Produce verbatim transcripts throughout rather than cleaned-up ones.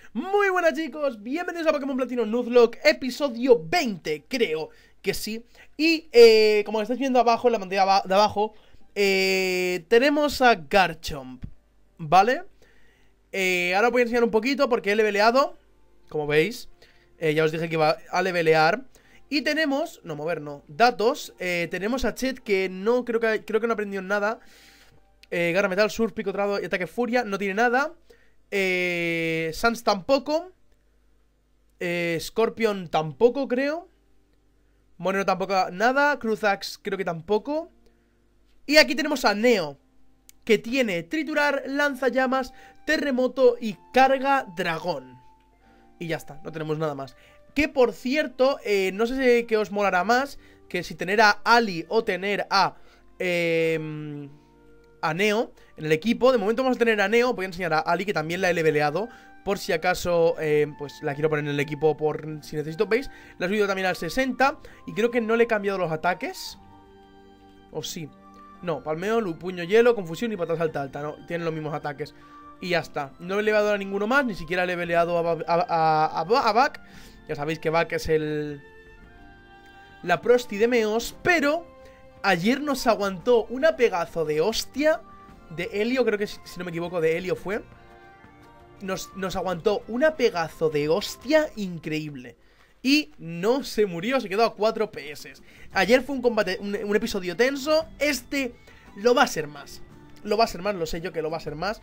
Muy buenas chicos, bienvenidos a Pokémon Platino Nuzlocke, episodio veinte, creo que sí. Y eh, como estáis viendo abajo, en la pantalla de abajo, eh, tenemos a Garchomp, ¿vale? Eh, ahora os voy a enseñar un poquito porque he leveleado, como veis. eh, Ya os dije que iba a levelear. Y tenemos, no mover, no, datos. eh, Tenemos a Chet que no, creo que, creo que no ha aprendido nada. eh, Garra Metal, Surf, Picotrado y Ataque Furia, no tiene nada. Eh, Sans tampoco. eh, Scorpion tampoco, creo. Monero tampoco, nada. Cruzax creo que tampoco. Y aquí tenemos a Neo, que tiene Triturar, Lanzallamas, Terremoto y Carga Dragón. Y ya está, no tenemos nada más. Que por cierto, eh, no sé qué os molará más, que si tener a Ali o tener a... Eh, a Neo en el equipo. De momento vamos a tener a Neo. Voy a enseñar a Ali, que también la he leveleado, por si acaso, eh, pues la quiero poner en el equipo por si necesito. ¿Veis? La he subido también al sesenta. Y creo que no le he cambiado los ataques. ¿O sí? No, palmeo, puño hielo, confusión y patas alta alta. No, tienen los mismos ataques. Y ya está. No he leveleado a ninguno más. Ni siquiera le he leveleado a, a, a, a, a Buck. Ya sabéis que Buck es el... la prosti de Meos. Pero... ayer nos aguantó una pegazo de hostia de Helio, creo que si no me equivoco de Helio fue. Nos, nos aguantó una pegazo de hostia increíble. Y no se murió, se quedó a cuatro P S. Ayer fue un combate, un, un episodio tenso. Este lo va a ser más. Lo va a ser más, lo sé yo que lo va a ser más.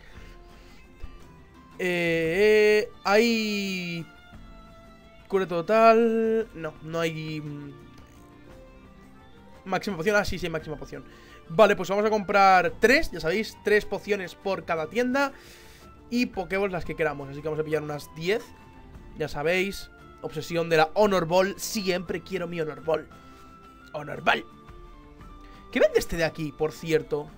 Eh, hay... cure total... No, no hay... máxima poción, ah sí, sí, máxima poción. Vale, pues vamos a comprar tres, ya sabéis, tres pociones por cada tienda. Y Pokéballs las que queramos, así que vamos a pillar unas diez. Ya sabéis, obsesión de la Honor Ball. Siempre quiero mi Honor Ball. Honor Ball. ¿Qué vende este de aquí, por cierto?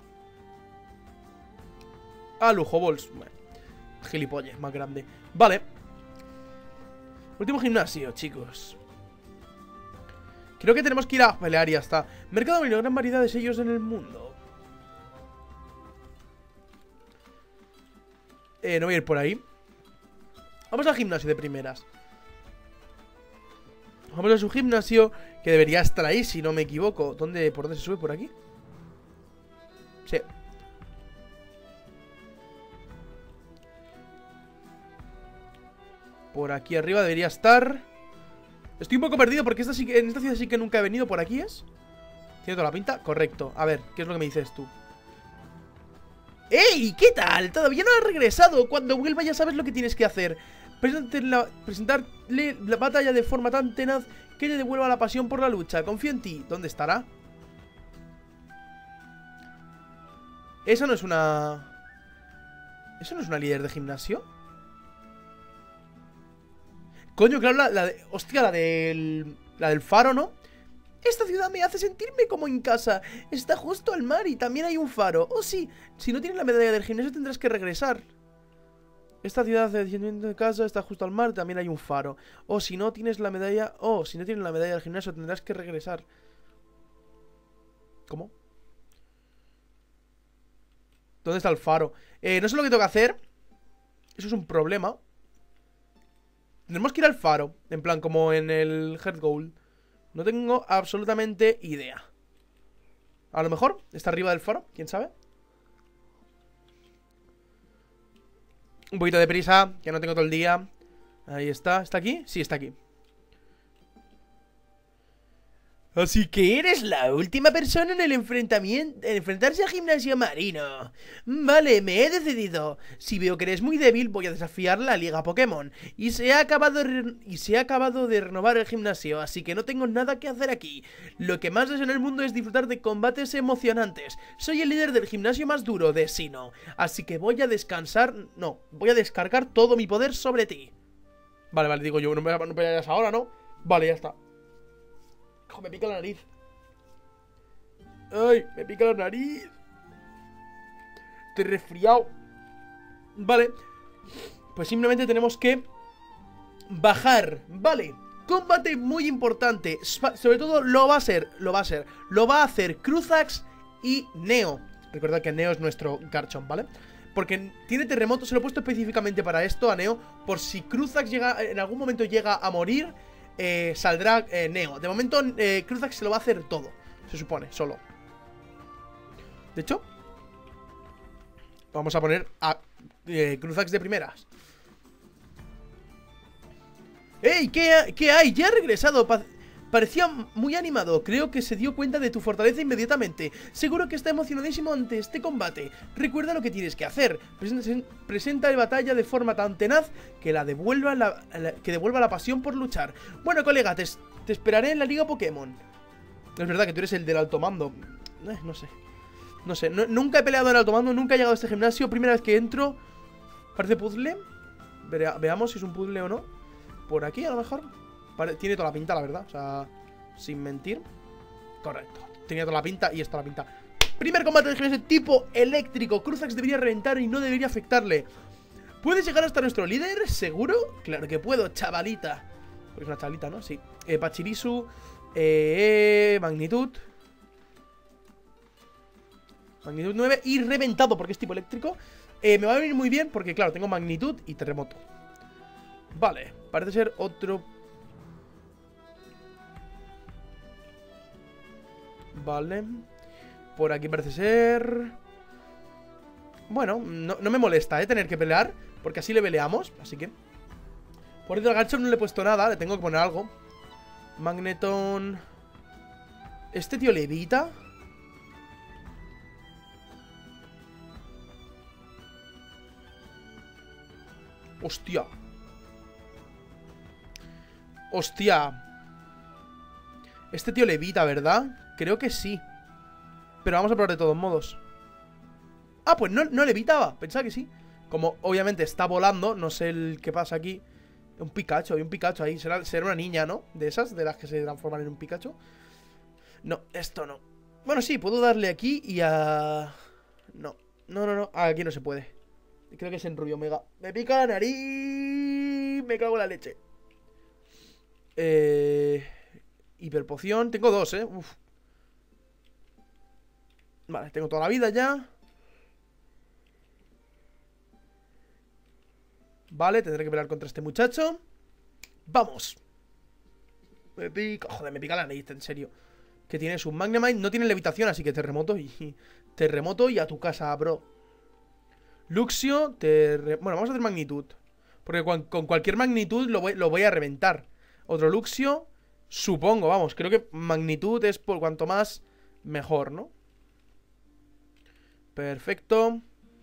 Ah, Lujo Balls. Bueno, gilipollas, más grande. Vale. Último gimnasio, chicos. Creo que tenemos que ir a pelear y ya está. Mercado Marino, gran variedad de sellos en el mundo. Eh, no voy a ir por ahí. Vamos al gimnasio de primeras. Vamos a su gimnasio, que debería estar ahí, si no me equivoco. ¿Dónde, ¿Por dónde se sube? ¿Por aquí? Sí. Por aquí arriba debería estar. Estoy un poco perdido porque esta sí que, en esta ciudad sí que nunca he venido. ¿Por aquí es? ¿Tiene toda la pinta? Correcto. A ver, ¿qué es lo que me dices tú? ¡Ey! ¿Qué tal? Todavía no has regresado. Cuando vuelva ya sabes lo que tienes que hacer. La, presentarle la batalla de forma tan tenaz que te devuelva la pasión por la lucha. Confío en ti. ¿Dónde estará? Esa no es una... ¿Eso no es una líder de gimnasio? Coño, claro, la, la de... hostia, la del... la del faro, ¿no? Esta ciudad me hace sentirme como en casa. Está justo al mar y también hay un faro. Oh, sí, si no tienes la medalla del gimnasio tendrás que regresar. Esta ciudad de casa está justo al mar, también hay un faro. Oh, si no tienes la medalla... Oh, si no tienes la medalla del gimnasio tendrás que regresar. ¿Cómo? ¿Dónde está el faro? Eh, no sé lo que tengo que hacer. Eso es un problema. Tenemos que ir al faro, en plan como en el Heart Gold. No tengo absolutamente idea. A lo mejor está arriba del faro, quién sabe. Un poquito de prisa, que no tengo todo el día. Ahí está, ¿está aquí? Sí, está aquí. Así que eres la última persona en el enfrentamiento, en enfrentarse a Gimnasio Marino. Vale, me he decidido. Si veo que eres muy débil, voy a desafiar la Liga Pokémon. Y se ha acabado, y se ha acabado de renovar el gimnasio, así que no tengo nada que hacer aquí. Lo que más deseo en el mundo es disfrutar de combates emocionantes. Soy el líder del gimnasio más duro de Sinnoh, así que voy a descansar... No, voy a descargar todo mi poder sobre ti. Vale, vale, digo yo, no me, no pelearás ahora, ¿no? Vale, ya está. ¡Oh, me pica la nariz! ¡Ay! ¡Me pica la nariz! Estoy resfriado. Vale. Pues simplemente tenemos que bajar. Vale. Combate muy importante. Sobre todo lo va a ser. Lo va a ser. Lo va a hacer Cruzax y Neo. Recordad que Neo es nuestro Garchomp, ¿vale? Porque tiene terremoto, se lo he puesto específicamente para esto a Neo. Por si Cruzax llega, en algún momento llega a morir, eh, saldrá eh, Neo. De momento eh, Cruzax se lo va a hacer todo, se supone, solo. De hecho, vamos a poner a eh, Cruzax de primeras. ¡Ey! ¿Qué, ¿Qué hay? Ya ha regresado. Pa Parecía muy animado. Creo que se dio cuenta de tu fortaleza inmediatamente. Seguro que está emocionadísimo ante este combate. Recuerda lo que tienes que hacer. Presenta, presenta la batalla de forma tan tenaz que la devuelva la, la, que devuelva la pasión por luchar. Bueno, colega, te, te esperaré en la Liga Pokémon. Es verdad que tú eres el del alto mando. Eh, no sé. No sé. No, nunca he peleado en alto mando. Nunca he llegado a este gimnasio. Primera vez que entro. Parece puzzle. Vere, veamos si es un puzzle o no. Por aquí, a lo mejor. Tiene toda la pinta, la verdad. O sea, sin mentir. Correcto. Tenía toda la pinta y está la pinta. Primer combate de gimnasio tipo eléctrico. Cruzax debería reventar y no debería afectarle. ¿Puedes llegar hasta nuestro líder? ¿Seguro? Claro que puedo, chavalita. Porque es una chavalita, ¿no? Sí. Eh, Pachirisu. Eh, magnitud. Magnitud nueve. Y reventado porque es tipo eléctrico. Eh, me va a venir muy bien porque, claro, tengo magnitud y terremoto. Vale. Parece ser otro... Vale. Por aquí parece ser... Bueno, no, no me molesta, ¿eh? Tener que pelear, porque así le peleamos. Así que... Por el Garchomp no le he puesto nada, le tengo que poner algo. Magneton... ¿Este tío levita? Hostia. Hostia. Este tío levita, ¿verdad? Creo que sí. Pero vamos a probar de todos modos. Ah, pues no, no levitaba. Pensaba que sí. Como obviamente está volando, no sé el qué pasa aquí. Un Pikachu, hay un Pikachu ahí. Será, será una niña, ¿no? De esas, de las que se transforman en un Pikachu. No, esto no. Bueno, sí, puedo darle aquí y a... No, no, no, no. Ah, aquí no se puede. Creo que es en Rubio Omega. Me pica la nariz. Me cago en la leche. Eh... Hiperpoción. Tengo dos, ¿eh? Uf. Vale, tengo toda la vida ya. Vale, tendré que pelear contra este muchacho. ¡Vamos! Me pica... Joder, me pica la nariz, en serio. Que tiene su Magnemite. No tiene levitación, así que terremoto y... Terremoto y a tu casa, bro. Luxio, terre... Bueno, vamos a hacer magnitud. Porque con, con cualquier magnitud lo voy, lo voy a reventar. Otro Luxio. Supongo, vamos. Creo que magnitud es por cuanto más mejor, ¿no? Perfecto.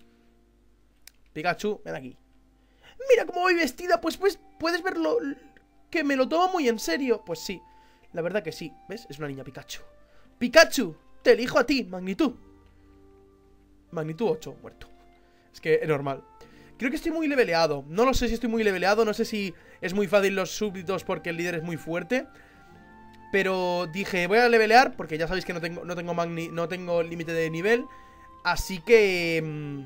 Pikachu, ven aquí. Mira cómo voy vestida. Pues, pues puedes verlo. Que me lo tomo muy en serio. Pues sí, la verdad que sí. ¿Ves? Es una niña Pikachu. Pikachu, te elijo a ti, magnitud. Magnitud ocho, muerto. Es que es normal. Creo que estoy muy leveleado. No lo sé si estoy muy leveleado. No sé si es muy fácil los súbditos porque el líder es muy fuerte. Pero dije, voy a levelear porque ya sabéis que no tengo, no tengo, magni, no tengo límite de nivel. Así que... Mmm,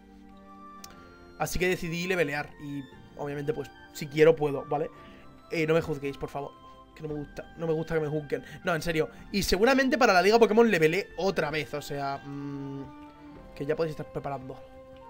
así que decidí levelear. Y obviamente pues si quiero puedo, ¿vale? Eh, no me juzguéis, por favor. Que no me gusta, no me gusta que me juzguen. No, en serio. Y seguramente para la Liga Pokémon levelé otra vez. O sea, mmm, que ya podéis estar preparando.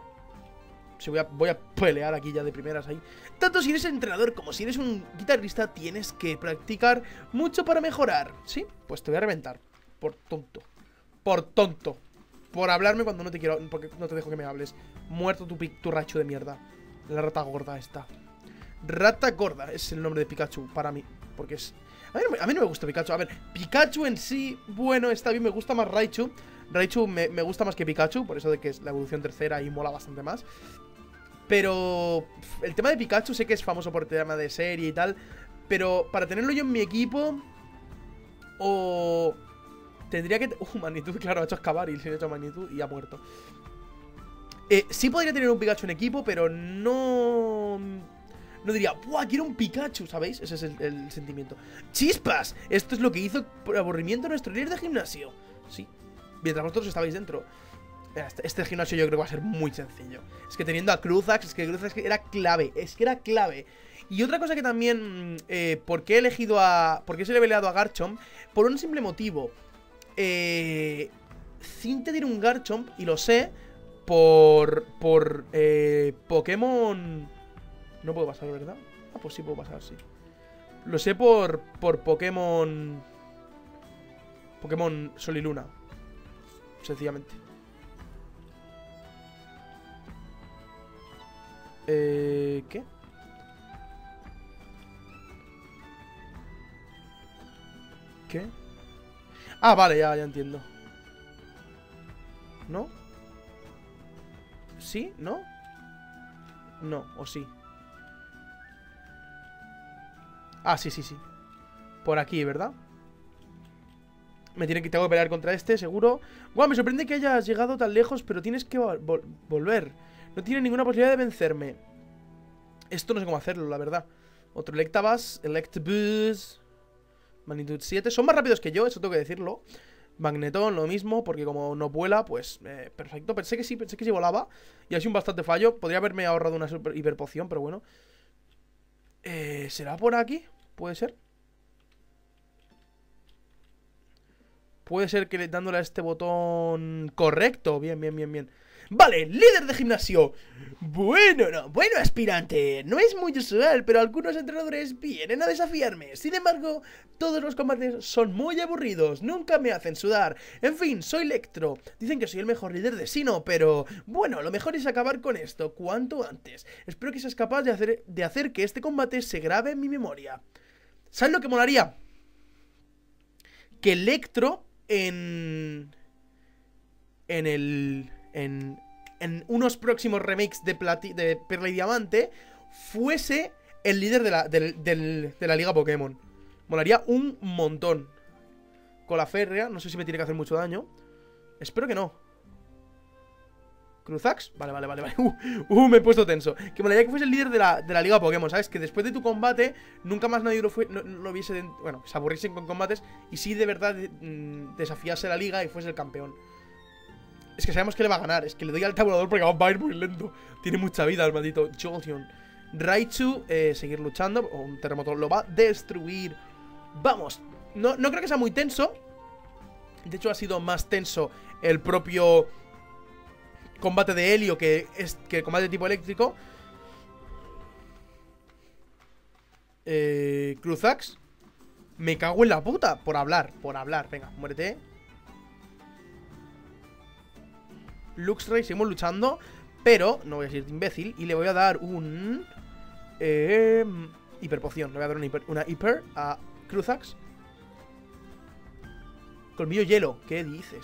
Si voy a, voy a pelear aquí ya de primeras ahí. Tanto si eres entrenador como si eres un guitarrista, tienes que practicar mucho para mejorar. ¿Sí? Pues te voy a reventar. Por tonto. Por tonto. Por hablarme cuando no te quiero. Porque no te dejo que me hables. Muerto tu, tu racho de mierda. La rata gorda esta. Rata gorda es el nombre de Pikachu para mí. Porque es... A mí, no me, a mí no me gusta Pikachu. A ver, Pikachu en sí, bueno, está bien. Me gusta más Raichu. Raichu me, me gusta más que Pikachu. Por eso de que es la evolución tercera y mola bastante más. Pero el tema de Pikachu sé que es famoso por el tema de serie y tal. Pero para tenerlo yo en mi equipo... O... Tendría que... Uh, magnitud, claro, ha hecho excavar y le ha hecho magnitud y ha muerto. Eh, sí podría tener un Pikachu en equipo, pero no... No diría, ¡buah, quiero un Pikachu! ¿Sabéis? Ese es el, el sentimiento. ¡Chispas! Esto es lo que hizo por aburrimiento nuestro líder de gimnasio. Sí. Mientras vosotros estabais dentro. Este, este gimnasio yo creo que va a ser muy sencillo. Es que teniendo a Cruzax, es que Cruzax era clave. Es que era clave. Y otra cosa que también... Eh, ¿Por qué he elegido a... ¿Por qué se le he peleado a Garchomp? Por un simple motivo. Eh... Cinte tiene un Garchomp, y lo sé... por... Por... Eh, Pokémon... No puedo pasar, ¿verdad? Ah, pues sí puedo pasar, sí. Lo sé por... Por Pokémon... Pokémon Sol y Luna. Sencillamente. Eh... ¿Qué? ¿Qué? Ah, vale, ya, ya entiendo. ¿No? ¿Sí? ¿No? No, o sí. Ah, sí, sí, sí. Por aquí, ¿verdad? Me tiene que, tengo que pelear contra este, seguro. Guau, me sorprende que hayas llegado tan lejos, pero tienes que vol vol volver. No tiene ninguna posibilidad de vencerme. Esto no sé cómo hacerlo, la verdad. Otro Electabuzz, Electabuzz. Magnitud siete. Son más rápidos que yo, eso tengo que decirlo. Magneton, lo mismo, porque como no vuela, pues eh, perfecto. Pensé que sí, pensé que sí volaba. Y ha sido un bastante fallo. Podría haberme ahorrado una super hiperpoción, pero bueno. Eh, ¿Será por aquí? ¿Puede ser? Puede ser que dándole a este botón correcto. Bien, bien, bien, bien. Vale, líder de gimnasio. Bueno, no, bueno, aspirante. No es muy usual, pero algunos entrenadores vienen a desafiarme. Sin embargo, todos los combates son muy aburridos. Nunca me hacen sudar. En fin, soy Electro. Dicen que soy el mejor líder de Sinnoh, pero... Bueno, lo mejor es acabar con esto cuanto antes. Espero que seas capaz de hacer, de hacer que este combate se grabe en mi memoria. ¿Sabes lo que molaría? Que Electro en... En el... En, en unos próximos remakes de, Plati de Perla y Diamante fuese el líder de la, del, del, de la liga Pokémon. Molaría un montón. Con la férrea, no sé si me tiene que hacer mucho daño. Espero que no. ¿Cruzax? Vale, vale, vale, vale. Uh, uh, me he puesto tenso. Que molaría que fuese el líder de la, de la liga Pokémon, ¿sabes? Que después de tu combate nunca más nadie lo, fue, no, lo viese de, bueno, se aburriesen con combates. Y sí de verdad mm, desafiase la liga y fuese el campeón. Es que sabemos que le va a ganar. Es que le doy al tabulador porque va a ir muy lento. Tiene mucha vida el maldito Jolteon. Raichu, eh, seguir luchando. O un terremoto lo va a destruir. Vamos. No, no creo que sea muy tenso. De hecho ha sido más tenso el propio combate de Helio que, es, que el combate de tipo eléctrico. Eh, Cruzax. Me cago en la puta. Por hablar, por hablar. Venga, muérete. Luxray, seguimos luchando. Pero no voy a ser imbécil. Y le voy a dar un... Eh, hiperpoción. Le voy a dar una hiper, una hiper a Cruzax. Colmillo hielo. ¿Qué dices?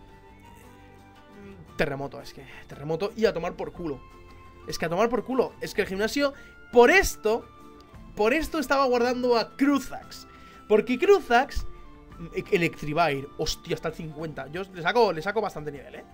Terremoto, es que... Terremoto y a tomar por culo. Es que a tomar por culo. Es que el gimnasio... Por esto... Por esto estaba guardando a Cruzax. Porque Cruzax... Electrivire. Hostia, hasta el cincuenta. Yo le saco, le saco bastante nivel, ¿eh?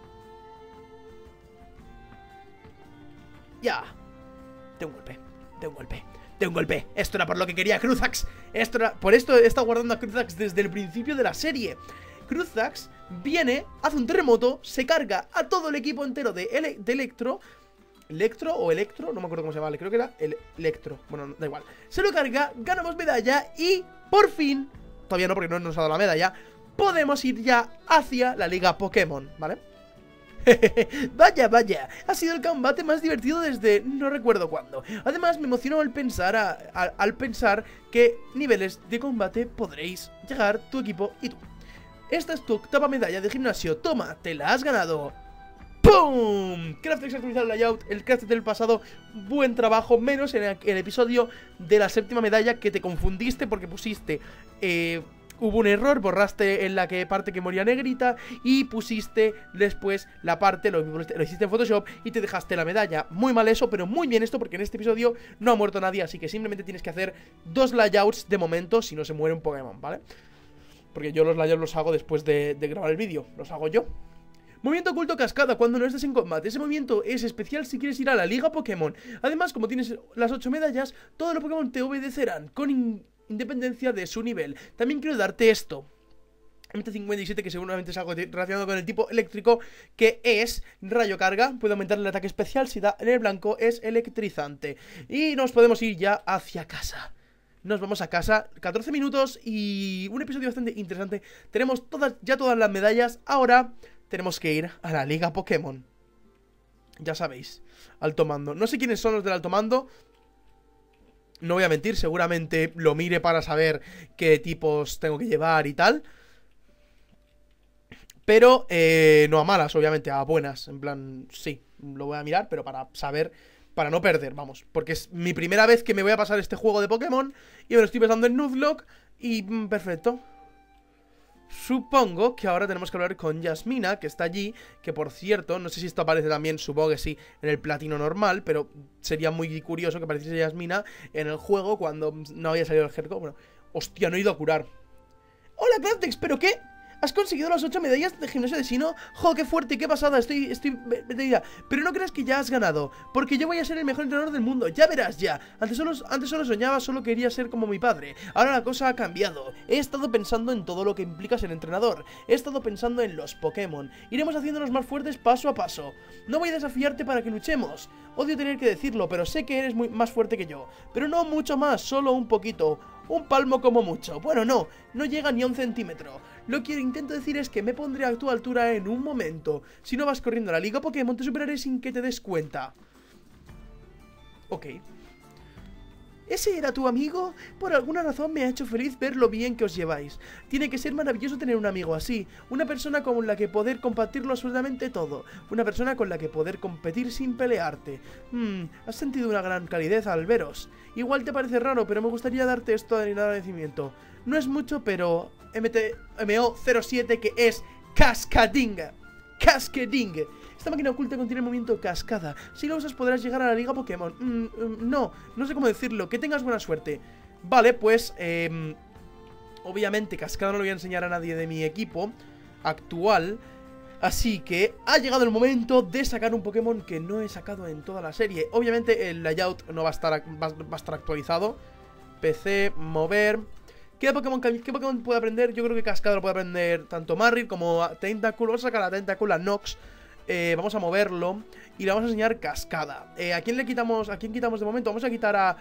Ya. De un golpe. De un golpe. De un golpe. Esto era por lo que quería Cruzax. Esto era... Por esto he estado guardando a Cruzax desde el principio de la serie. Cruzax viene, hace un terremoto, se carga a todo el equipo entero de, ele de Electro. ¿Electro o Electro? No me acuerdo cómo se llama. Creo que era el Electro. Bueno, da igual. Se lo carga, ganamos medalla y por fin... Todavía no, porque no nos ha dado la medalla. Podemos ir ya hacia la liga Pokémon, ¿vale? Vaya, vaya, ha sido el combate más divertido desde no recuerdo cuándo. Además me emocionó al pensar, a, a, al pensar que niveles de combate podréis llegar tu equipo y tú. Esta es tu octava medalla de gimnasio, toma, te la has ganado. ¡Pum! Craftex actualizado el layout, el Craftex del pasado, buen trabajo, menos en el, el episodio de la séptima medalla que te confundiste porque pusiste... Eh, Hubo un error, borraste en la que parte que moría negrita y pusiste después la parte, lo, lo hiciste en Photoshop y te dejaste la medalla. Muy mal eso, pero muy bien esto porque en este episodio no ha muerto nadie, así que simplemente tienes que hacer dos layouts de momento si no se muere un Pokémon, ¿vale? Porque yo los layouts los hago después de, de grabar el vídeo, los hago yo. Movimiento oculto cascada cuando no estés en combate. Ese movimiento es especial si quieres ir a la liga Pokémon. Además, como tienes las ocho medallas, todos los Pokémon te obedecerán con in independencia de su nivel. También quiero darte esto. M T cincuenta y siete, que seguramente es algo relacionado con el tipo eléctrico, que es rayo carga. Puede aumentar el ataque especial si da en el blanco, es electrizante. Y nos podemos ir ya hacia casa. Nos vamos a casa, catorce minutos y un episodio bastante interesante. Tenemos todas, ya todas las medallas. Ahora tenemos que ir a la liga Pokémon. Ya sabéis, alto mando. No sé quiénes son los del alto mando. No voy a mentir, seguramente lo mire para saber qué tipos tengo que llevar y tal. Pero eh, no a malas, obviamente, a buenas. En plan, sí, lo voy a mirar, pero para saber, para no perder, vamos. Porque es mi primera vez que me voy a pasar este juego de Pokémon y me lo estoy pasando en Nuzlocke y mm, perfecto. Supongo que ahora tenemos que hablar con Yasmina, que está allí, que por cierto, no sé si esto aparece también, supongo que sí, en el platino normal, pero sería muy curioso que apareciese Yasmina en el juego cuando no había salido el Herco. Bueno, hostia, no he ido a curar. Hola, Clantex, ¿pero qué? ¿Has conseguido las ocho medallas de gimnasio de Sinnoh? ¡Jo, qué fuerte, qué pasada! Estoy, estoy metida. Pero no creas que ya has ganado, porque yo voy a ser el mejor entrenador del mundo. Ya verás, ya. Antes solo, antes solo soñaba, solo quería ser como mi padre. Ahora la cosa ha cambiado. He estado pensando en todo lo que implica ser entrenador. He estado pensando en los Pokémon. Iremos haciéndonos más fuertes paso a paso. No voy a desafiarte para que luchemos. Odio tener que decirlo, pero sé que eres muy más fuerte que yo. Pero no mucho más, solo un poquito. Un palmo como mucho. Bueno, no, no llega ni a un centímetro. Lo que intento decir es que me pondré a tu altura en un momento. Si no vas corriendo a la Liga Pokémon, te superaré sin que te des cuenta. Ok. ¿Ese era tu amigo? Por alguna razón me ha hecho feliz ver lo bien que os lleváis. Tiene que ser maravilloso tener un amigo así. Una persona con la que poder compartirlo absolutamente todo. Una persona con la que poder competir sin pelearte. Hmm, has sentido una gran calidez al veros. Igual te parece raro, pero me gustaría darte esto en agradecimiento. No es mucho, pero M O cero siete, que es Cascading. Cascading. Esta máquina oculta contiene el movimiento cascada. Si lo usas podrás llegar a la Liga Pokémon. Mm, mm, no, no sé cómo decirlo. Que tengas buena suerte. Vale, pues eh, obviamente cascada no lo voy a enseñar a nadie de mi equipo actual. Así que ha llegado el momento de sacar un Pokémon que no he sacado en toda la serie. Obviamente el layout no va a estar, va, va a estar actualizado. P C, mover. ¿Qué Pokémon, ¿Qué Pokémon puede aprender? Yo creo que Cascada lo puede aprender tanto Marrill como Tentacool. Vamos a sacar a Tentacool, a Nox. Eh, vamos a moverlo y le vamos a enseñar Cascada. eh, ¿A quién le quitamos? ¿A quién quitamos de momento? Vamos a quitar a...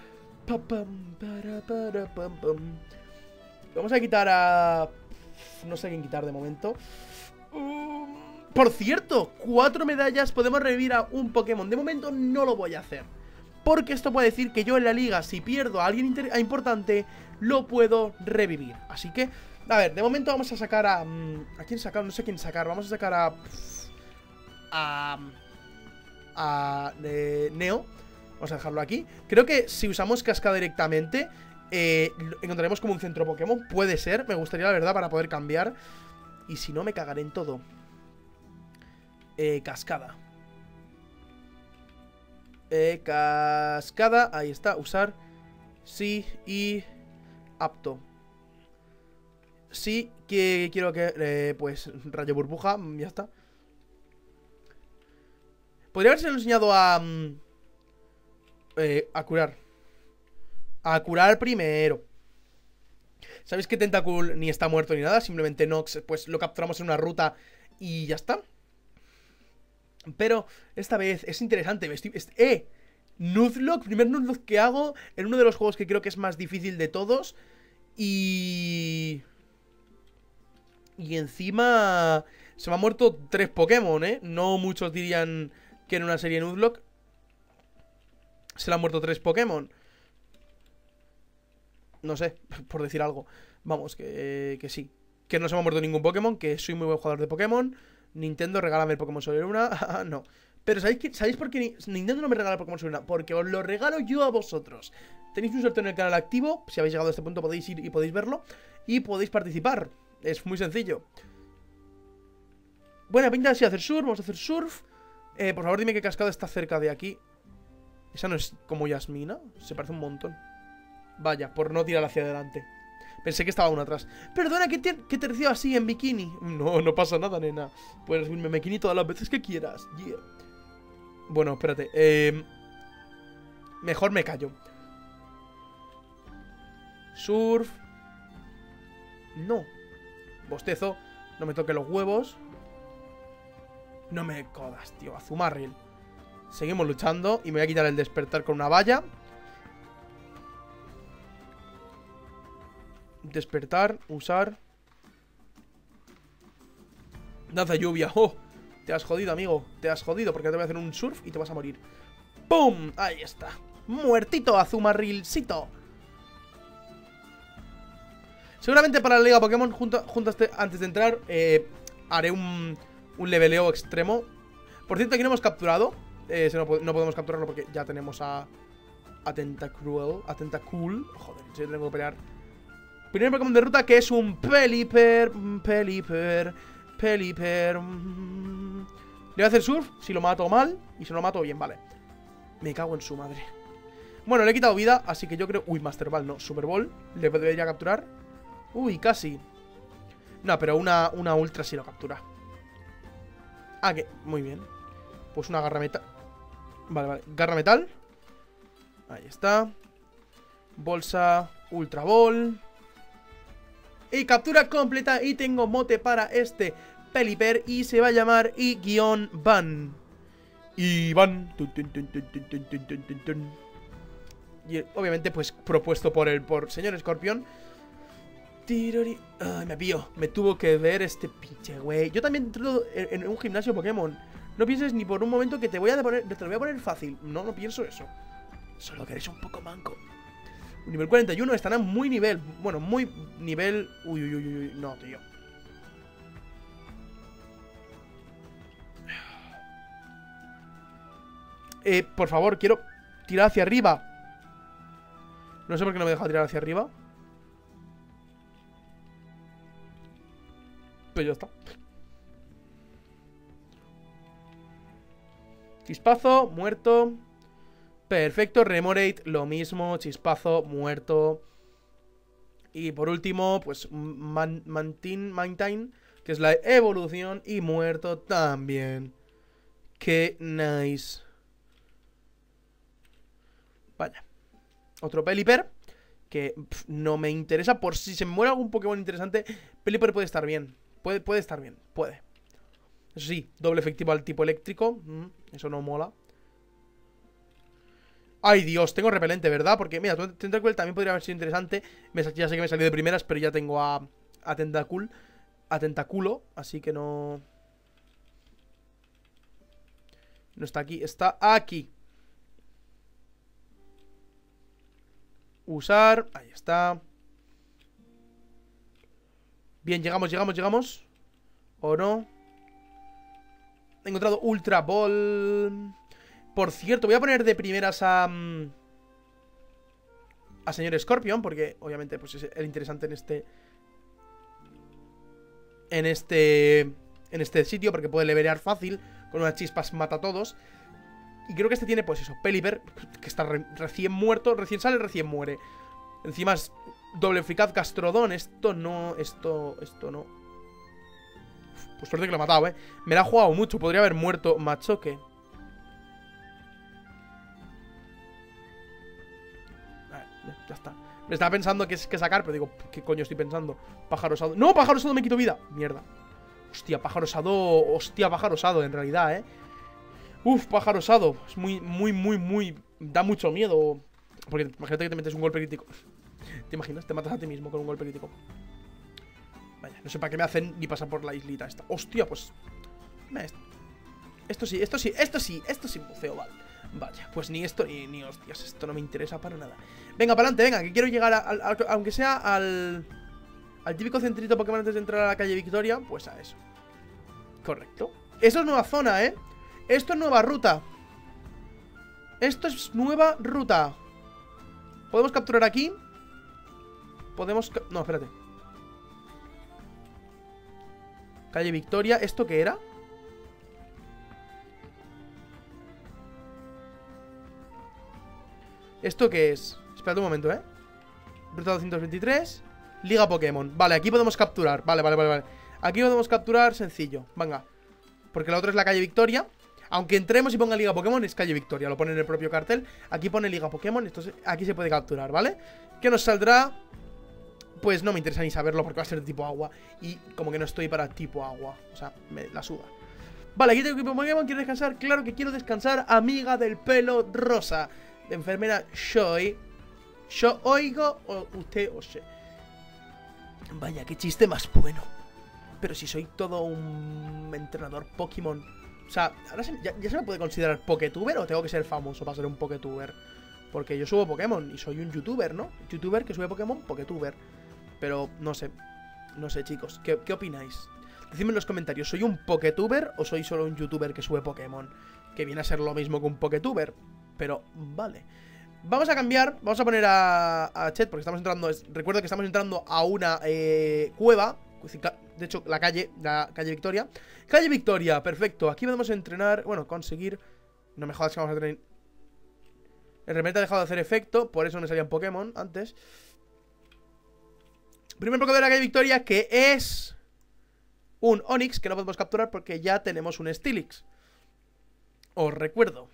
Vamos a quitar a... No sé a quién quitar de momento. Por cierto, cuatro medallas, podemos revivir a un Pokémon. De momento no lo voy a hacer, porque esto puede decir que yo en la liga, si pierdo a alguien importante, lo puedo revivir. Así que, a ver, de momento vamos a sacar a... ¿A quién sacar? No sé a quién sacar. Vamos a sacar a... A... A... Eh, Neo. Vamos a dejarlo aquí. Creo que si usamos Cascada directamente, eh, encontraremos como un centro Pokémon. Puede ser, me gustaría la verdad para poder cambiar. Y si no, me cagaré en todo. eh, Cascada. Eh, cascada, ahí está, usar. Sí, y... apto. Sí, que quiero que... Eh, pues, rayo burbuja, ya está. Podría haberse enseñado a... Eh, a curar. A curar primero. ¿Sabéis que Tentacool ni está muerto ni nada? Simplemente Nox, pues lo capturamos en una ruta y ya está. Pero esta vez es interesante. Me estoy, est ¡Eh! Nuzlocke, primer Nuzlocke que hago en uno de los juegos que creo que es más difícil de todos. Y... Y encima... Se me han muerto tres Pokémon, ¿eh? No muchos dirían que en una serie Nuzlocke se le han muerto tres Pokémon. No sé, por decir algo. Vamos, que, que sí. Que no se me ha muerto ningún Pokémon, que soy muy buen jugador de Pokémon. Nintendo, regálame el Pokémon Sol y Luna. No. Pero ¿sabéis, qué? ¿Sabéis por qué Nintendo no me regala el Pokémon Sol y Luna? Porque os lo regalo yo a vosotros. Tenéis un sorteo en el canal activo. Si habéis llegado a este punto podéis ir y podéis verlo. Y podéis participar. Es muy sencillo. Buena pinta de hacer surf. Vamos a hacer surf. Eh, por favor, dime que Cascada está cerca de aquí. Esa no es como Yasmina. Se parece un montón. Vaya, por no tirar hacia adelante. Pensé que estaba uno atrás. Perdona, que te, que te recibo así en bikini. No, no pasa nada, nena. Puedes recibirme en bikini todas las veces que quieras. Yeah. Bueno, espérate. Eh, mejor me callo. Surf. No. Bostezo. No me toque los huevos. No me codas, tío. Azumarill. Seguimos luchando. Y me voy a quitar el despertar con una valla. Despertar, usar. Danza lluvia, oh. Te has jodido, amigo. Te has jodido porque te voy a hacer un surf y te vas a morir. ¡Pum! Ahí está. Muertito, Azumarrilcito. Seguramente para la Liga Pokémon, junto, junto a este, antes de entrar, eh, haré un, un leveleo extremo. Por cierto, aquí no hemos capturado. Eh, no, no podemos capturarlo porque ya tenemos a... A Tentacruel. A Tentacool. Joder, yo tengo que pelear. Primer Pokémon de ruta que es un Pelipper. Pelipper. Pelipper. Le voy a hacer surf. Si lo mato mal. Y si no lo mato bien, vale. Me cago en su madre. Bueno, le he quitado vida. Así que yo creo... Uy, Master Ball, no. Super Ball. Le debería capturar. Uy, casi. No, pero una, una ultra sí lo captura. Ah, que... Muy bien. Pues una garra metal. Vale, vale. Garra metal. Ahí está. Bolsa. Ultra Ball. Y captura completa. Y tengo mote para este Pelipper. Y se va a llamar I-Van. Iván. Y obviamente pues propuesto por el por señor Escorpión. Tirori. Ay, me pillo. Me tuvo que ver este pinche güey. Yo también entro en, en un gimnasio Pokémon. No pienses ni por un momento que te voy a poner, te lo voy a poner fácil. No, no pienso eso. Solo que eres un poco manco. Un nivel cuarenta y uno estará muy nivel. Bueno, muy nivel. Uy, uy, uy, uy. No, tío. Eh, por favor, quiero tirar hacia arriba. No sé por qué no me deja tirar hacia arriba. Pero ya está. Chispazo, muerto. Perfecto, Remorate, lo mismo. Chispazo, muerto. Y por último, pues man, Mantin, Mantine, que es la evolución. Y muerto también. Qué nice. Vaya. Otro Pelipper. Que pff, no me interesa. Por si se me muere algún Pokémon interesante, Pelipper puede estar bien. Puede, puede estar bien, puede. Eso sí, doble efectivo al tipo eléctrico. mm, Eso no mola. Ay, Dios, tengo repelente, ¿verdad? Porque, mira, Tentacool también podría haber sido interesante. me, Ya sé que me he salido de primeras, pero ya tengo a, a Tentacool. A Tentaculo, así que no... No está aquí, está aquí. Usar, ahí está. Bien, llegamos, llegamos, llegamos. ¿O no? He encontrado Ultra Ball. Por cierto, voy a poner de primeras a... A señor Scorpion, porque obviamente pues es el interesante en este... En este... En este sitio, porque puede levelear fácil. Con unas chispas mata a todos. Y creo que este tiene, pues eso, Pelipper, que está re recién muerto. Recién sale, recién muere. Encima es doble eficaz Gastrodon. Esto no, esto, esto no. Pues suerte que lo he matado, eh. Me la ha jugado mucho, podría haber muerto Machoque. Ya está. Me estaba pensando que es que sacar, pero digo, ¿qué coño estoy pensando? Pájaro osado. ¡No! Pájaro osado me quito vida. Mierda. Hostia, pájaro osado. Hostia, pájaro osado, en realidad, eh. Uf, pájaro osado. Es muy, muy, muy, muy... Da mucho miedo. Porque imagínate que te metes un golpe crítico. ¿Te imaginas? Te matas a ti mismo con un golpe crítico. Vaya, no sé para qué me hacen ni pasar por la islita esta. Hostia, pues... Esto sí, esto sí, esto sí, esto sí buceo, vale. Vaya, pues ni esto ni, ni hostias, esto no me interesa para nada. Venga, para adelante, venga, que quiero llegar a, a, a, aunque sea al... Al típico centrito Pokémon antes de entrar a la calle Victoria. Pues a eso. Correcto. Eso es nueva zona, ¿eh? Esto es nueva ruta. Esto es nueva ruta. ¿Podemos capturar aquí? Podemos... No, espérate. Calle Victoria. ¿Esto qué era? ¿Esto qué es? Espérate un momento, ¿eh? Ruta doscientos veintitrés. Liga Pokémon. Vale, aquí podemos capturar. Vale, vale, vale, vale. Aquí podemos capturar sencillo. Venga. Porque la otra es la calle Victoria. Aunque entremos y ponga Liga Pokémon, es calle Victoria. Lo pone en el propio cartel. Aquí pone Liga Pokémon. Entonces aquí se puede capturar, ¿vale? ¿Qué nos saldrá? Pues no me interesa ni saberlo porque va a ser de tipo agua. Y como que no estoy para tipo agua. O sea, me la suda. Vale, aquí tengo equipo Pokémon. ¿Quiero descansar? Claro que quiero descansar. Amiga del pelo rosa. De enfermera Shoy. Yo oigo o usted oye. Vaya, qué chiste más bueno. Pero si soy todo un entrenador Pokémon. O sea, ahora se, ya, ya se me puede considerar Poketuber o tengo que ser famoso para ser un Poketuber. Porque yo subo Pokémon y soy un youtuber, ¿no? Youtuber que sube Pokémon, Poketuber. Pero no sé. No sé, chicos. ¿Qué, qué opináis? Decidme en los comentarios, ¿soy un Poketuber o soy solo un youtuber que sube Pokémon? Que viene a ser lo mismo que un Poketuber. Pero, vale. Vamos a cambiar, vamos a poner a, a Chet porque estamos entrando, es, recuerda que estamos entrando a una eh, cueva. De hecho, la calle, la calle Victoria. Calle Victoria, perfecto. Aquí podemos entrenar, bueno, conseguir. No me jodas que vamos a tener. El repente ha dejado de hacer efecto, por eso me salían Pokémon antes. Primer Pokémon de la calle Victoria, que es un Onix, que no podemos capturar porque ya tenemos un Steelix. Os recuerdo.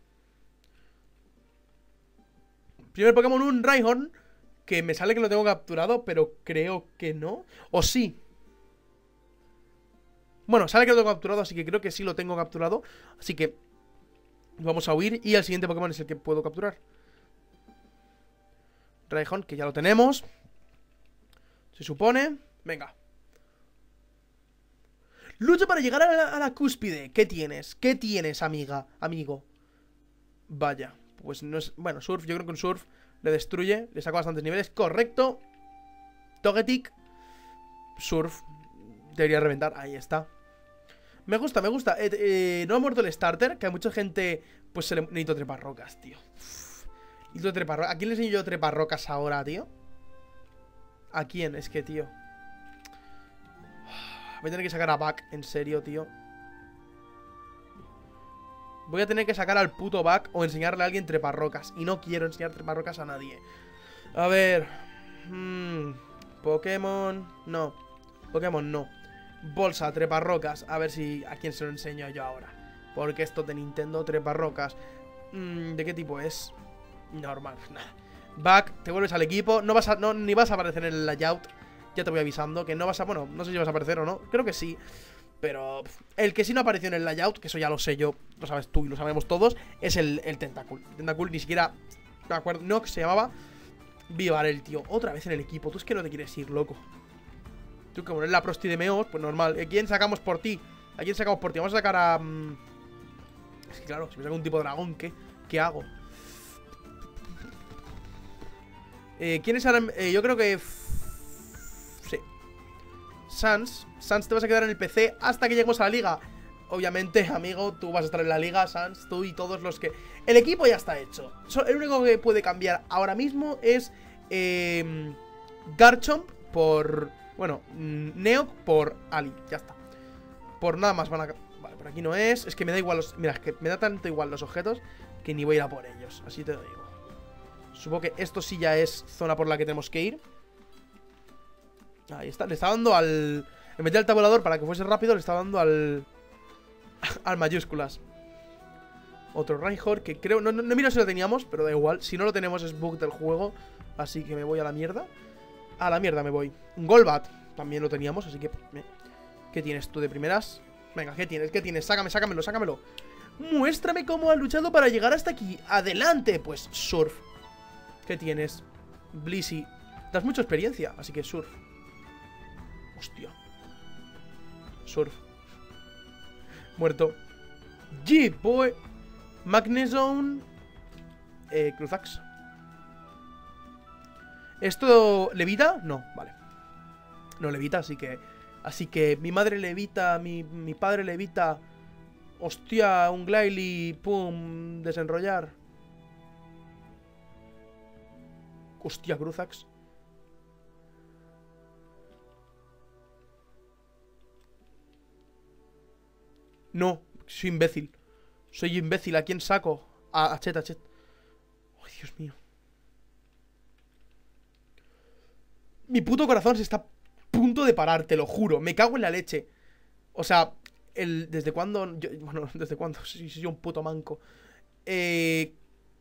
Primer Pokémon, un Rhyhorn, que me sale que lo tengo capturado, pero creo que no. O sí. Bueno, sale que lo tengo capturado, así que creo que sí lo tengo capturado. Así que vamos a huir y el siguiente Pokémon es el que puedo capturar. Rhyhorn, que ya lo tenemos. Se supone. Venga. Lucha para llegar a la, a la cúspide. ¿Qué tienes? ¿Qué tienes, amiga? Amigo. Vaya. Pues no es... Bueno, Surf, yo creo que un Surf le destruye. Le saco bastantes niveles. Correcto. Togetic. Surf. Debería reventar. Ahí está. Me gusta, me gusta. Eh, eh, no ha muerto el starter. Que a mucha gente... Pues se le... Necesito treparrocas, tío. Uf. Necesito treparrocas. ¿A quién le enseño yo treparrocas ahora, tío? ¿A quién? Es que, tío. Voy a tener que sacar a Buck. En serio, tío. Voy a tener que sacar al puto Buck o enseñarle a alguien treparrocas. Y no quiero enseñar treparrocas a nadie. A ver. Hmm, Pokémon. No. Pokémon no. Bolsa, treparrocas. A ver si a quién se lo enseño yo ahora. Porque esto de Nintendo, treparrocas. Hmm, ¿de qué tipo es? Normal. Buck, te vuelves al equipo. No vas a, no, ni vas a aparecer en el layout. Ya te voy avisando que no vas a... Bueno, no sé si vas a aparecer o no. Creo que sí. Pero el que sí no apareció en el layout, que eso ya lo sé yo, lo sabes tú y lo sabemos todos, es el, el Tentacool. El Tentacool ni siquiera me acuerdo, no, que se llamaba Vivarel, tío. Otra vez en el equipo, tú es que no te quieres ir, loco. Tú como eres la prosti de Meos, pues normal. ¿A quién sacamos por ti? ¿A quién sacamos por ti? Vamos a sacar a... Um... Es que claro, si me saco un tipo de dragón, ¿qué? ¿Qué hago? Eh, ¿Quién es ahora? Eh, yo creo que... Sí. Sans, Sans te vas a quedar en el P C hasta que lleguemos a la liga. Obviamente, amigo, tú vas a estar en la liga, Sans, tú y todos los que... El equipo ya está hecho. El único que puede cambiar ahora mismo es eh, Garchomp por... Bueno, Neok por Ali, ya está. Por nada más van a... Vale, por aquí no es. Es que me da igual los... Mira, es que me da tanto igual los objetos que ni voy a ir a por ellos, así te lo digo. Supongo que esto sí ya es zona por la que tenemos que ir. Ahí está, le está dando al... En vez del tabulador para que fuese rápido, le está dando al... al mayúsculas. Otro Rhyhorn que creo... No, no, no miro si lo teníamos, pero da igual. Si no lo tenemos es bug del juego. Así que me voy a la mierda. A la mierda me voy. Un Golbat también lo teníamos, así que... Eh. ¿Qué tienes tú de primeras? Venga, ¿qué tienes? ¿Qué tienes? Sácame, sácamelo, sácamelo. Muéstrame cómo has luchado para llegar hasta aquí. ¡Adelante! Pues Surf. ¿Qué tienes? Blissey. Das mucha experiencia, así que Surf. Hostia. Surf. Muerto. G-Boy. Magnezone. Eh, Cruzax. ¿Esto levita? No, vale. No levita, así que... Así que mi madre levita, mi, mi padre levita. Hostia, un Glalie. Pum, desenrollar. Hostia, Cruzax. No, soy imbécil. Soy imbécil, ¿a quién saco? A, a Chet, a Chet. Ay, Dios mío. Mi puto corazón se está a punto de parar, te lo juro. Me cago en la leche. O sea, el, ¿desde cuándo? Yo, bueno, ¿desde cuándo? Soy, soy un puto manco. Eh...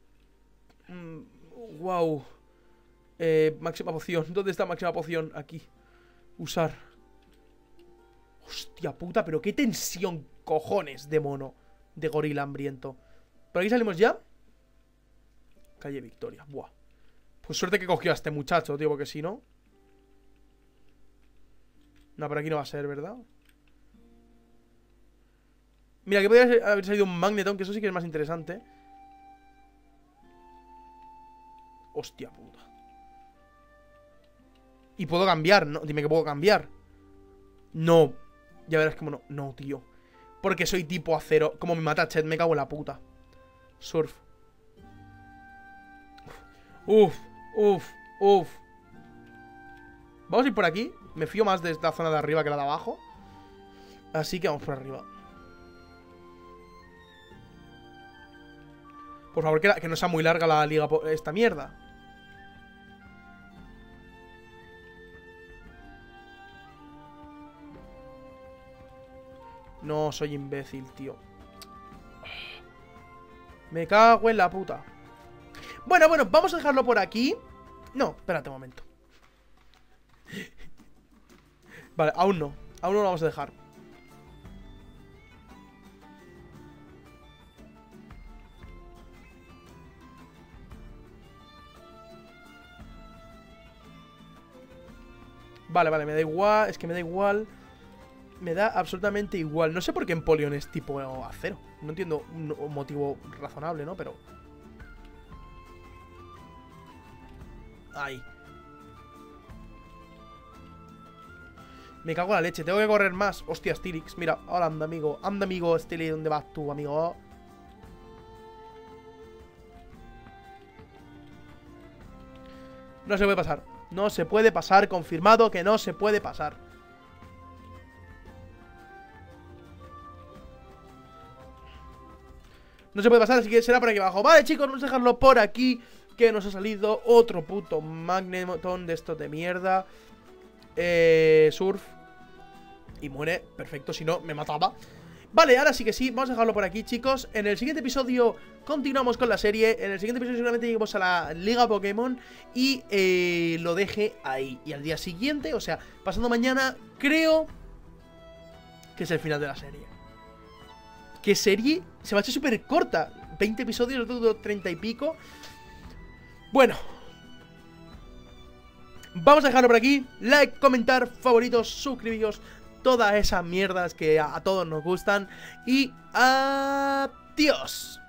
Wow. Eh, máxima poción. ¿Dónde está máxima poción? Aquí. Usar. Hostia puta, pero qué tensión, cojones, de mono. De gorila hambriento. ¿Por aquí salimos ya? Calle Victoria. Buah. Pues suerte que cogió a este muchacho, tío, porque si no... No, por aquí no va a ser, ¿verdad? Mira, que podría haber salido un Magneton, que eso sí que es más interesante. Hostia puta. Y puedo cambiar, ¿no? Dime que puedo cambiar. No. Ya verás cómo no. No, tío. Porque soy tipo acero. Como me mata Chet, me cago en la puta. Surf. Uf, uf, uf. Vamos a ir por aquí. Me fío más de esta zona de arriba que la de abajo. Así que vamos por arriba. Por favor, que, la, que no sea muy larga la liga por esta mierda. No, soy imbécil, tío. Me cago en la puta. Bueno, bueno, vamos a dejarlo por aquí. No, espérate un momento. Vale, aún no. Aún no lo vamos a dejar. Vale, vale, me da igual. Es que me da igual. Me da absolutamente igual. No sé por qué Empoleon es tipo acero. No entiendo un, un motivo razonable, ¿no? Pero... Ahí. Me cago en la leche. Tengo que correr más. Hostia, Stilix. Mira, hola, anda, amigo. Anda, amigo, Stilix. ¿Dónde vas tú, amigo? No se puede pasar. No se puede pasar. Confirmado que no se puede pasar. No se puede pasar, así que será por aquí abajo. Vale, chicos, vamos a dejarlo por aquí. Que nos ha salido otro puto Magneton de estos de mierda. Eh, surf. Y muere, perfecto, si no, me mataba. Vale, ahora sí que sí, vamos a dejarlo por aquí, chicos. En el siguiente episodio continuamos con la serie. En el siguiente episodio seguramente lleguemos a la Liga Pokémon y eh, lo deje ahí. Y al día siguiente, o sea, pasando mañana, creo que es el final de la serie. Que serie se va a hacer súper corta. veinte episodios, todo treinta y pico. Bueno, vamos a dejarlo por aquí. Like, comentar, favoritos, suscribiros. Todas esas mierdas que a, a todos nos gustan. Y adiós.